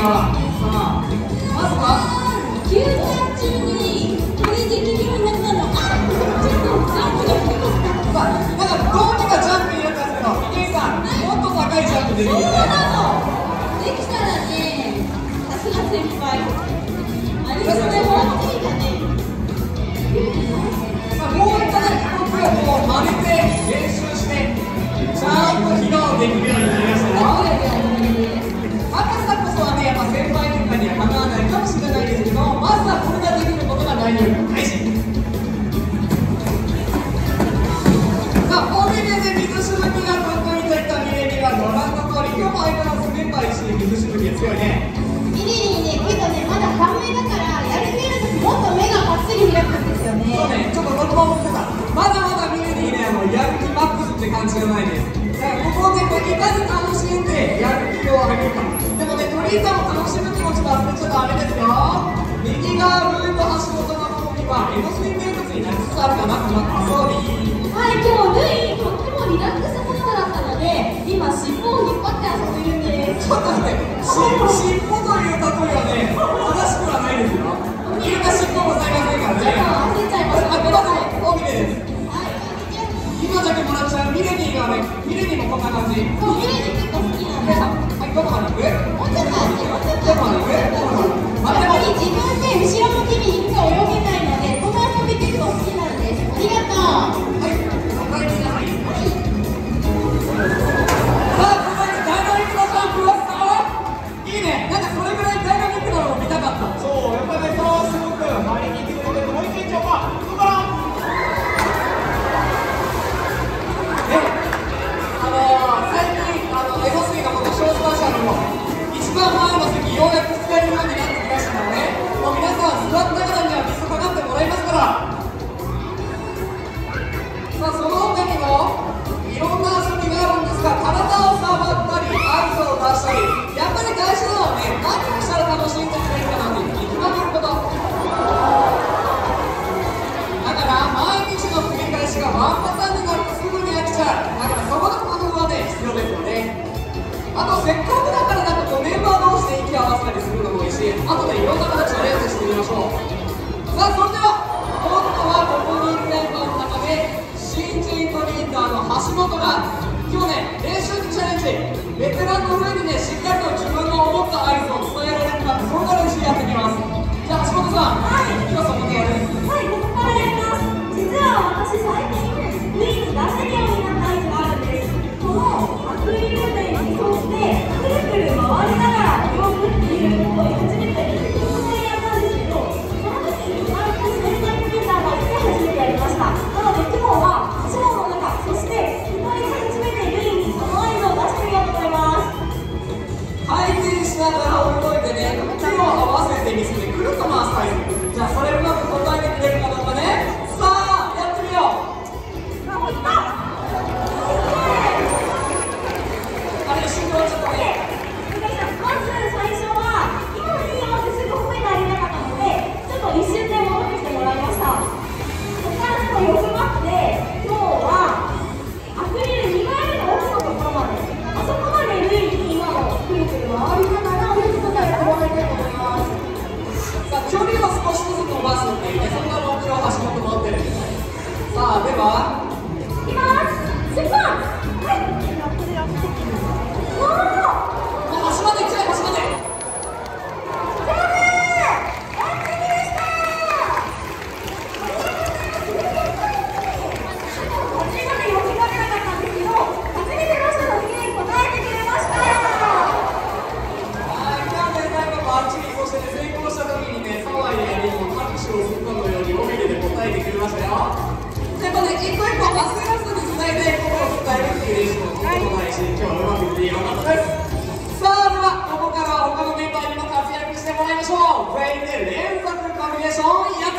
は。さあ、まずは休憩中にこれできるようになったの。ちょっとジャンプが低かった。 さあ、なんかどうにかジャンプ入れたんですけど、池井さん、もっと高いジャンプできるそうね。 なの。できたらね、さすが先輩。あれがそれも大きいかね。 さあ、もう一回僕はもう真似て練習して、ちゃんと披露できるようになりましたよ。高さこそはね、やっぱ先輩とかにはかなわないかもしれないですけど、まずはこれができることが何よりも大事。さあ、お目目で水しぶきが得意といったミレニがご覧の通り、今日も相変わらずメンバー一緒に水しぶきが強いね。 ミレニーね、けどね、まだ半目だから、やりきるときもっと目がばっちり開くんですよね。 そうね、ちょっと僕も思ってた。まだまだミレニーね、やる気マックスって感じじゃないです。だからここでいかに楽しんでやる気を上げるか。でもね、鳥居さんを楽しむ気持ち忘れちゃダメですよ。右側ルート橋本の方には江ノ水名物になりつつあるかな、この遊び。 はい、今日ルイとってもリラックスモードだったので、今尻尾を引っ張って遊んでるんです。 ちょっと待って、尻尾という例えはね、正しくはないですよ。イルカ尻尾ございませんからね。 焦っちゃいました。 あくまでも尾びれです。 はい、 今だけもらっちゃうミレニーがね、ミレニーもこんな感じ。 そう、ミレニー結構好きなんだ。 はい、どこまで行く？ もうちょっとあって、もうちょっとあって。 待ってやっぱり自分で後ろ向きに行くと泳げないので、この遊び結構好きなんです。ありがとう。 はい、お帰りなさい。さあ、ここにダイナミックなジャンプをしたいいね、なんかそれぐらいダイナミックなのを見たかった。そう、やっぱりね、そうすごく周りに来てくれてもう一回いっちゃおうか。どうかな。最近、江ノ水がこのショースターシャルの一番前の席、ようやく使えるようになってきましたからね。もう皆さん、座った方には水かかってもらいますから。さあ、その他にもいろんな遊びがあるんですが、体を触ったり合図を出したり、やっぱり大事なのはね、何をしたら楽しんでくれるかなんて見極めること。だから毎日の繰り返しがワンパターンになるとすぐに飽きちゃう。だからそこの工夫はね、必要ですよね。あとせっかくだからなんかこうメンバー同士で息を合わせたりするのもいいし、あとでいろんな形のレースしてみましょう。さあ、それでは今度はここにいるメンバーの中で新人トリーダーの橋本が今日ね、練習にチャレンジ。ベテランの上にね、しっかりと自分の思った合図を伝えられるか、そんな練習やってきます。じゃあ橋本さん、今日そこでやる。 はい、ここからやります。実は私、最近ルイに出せるようになった合図があるんです。このアクリル面に沿ってくるくる回りながら泳ぐっていうことを初めて突然やったんですけど、その時に私先輩トリーダーが来て初めてやりました。なので今日はショーの中、そして歌い初めてルイにその合図を出してみようと思います。 回転しながら泳いでね、手を合わせてみせてくるっと回すタイプ。じゃあそれうまく答えてくれるかどうかね。さあ、やってみよう。あれ、一瞬で終わっちゃったね。 まず最初は今のに合わせてすぐ褒めてあげたかったので、ちょっと一瞬で戻ってきてもらいました。そこからちょっと欲張って今日はアクリル2枚目の奥のところまで、あそこまでルイに今のくるくる回りながら泳ぐことをやってもらいたいと思います。 さあ、距離を少しずつ伸ばすっていうね、そんな目標を橋本持ってる。さあ、では、 いきます。出発。 端まで行っちゃえ、端まで。一個一個焦らずにつないでことを伝えるっていう練習もとてもないし、今日はうまくいってよかったです。さあ、ではここからは他のメンバーにも活躍してもらいましょう。全員で連続コンビネーションや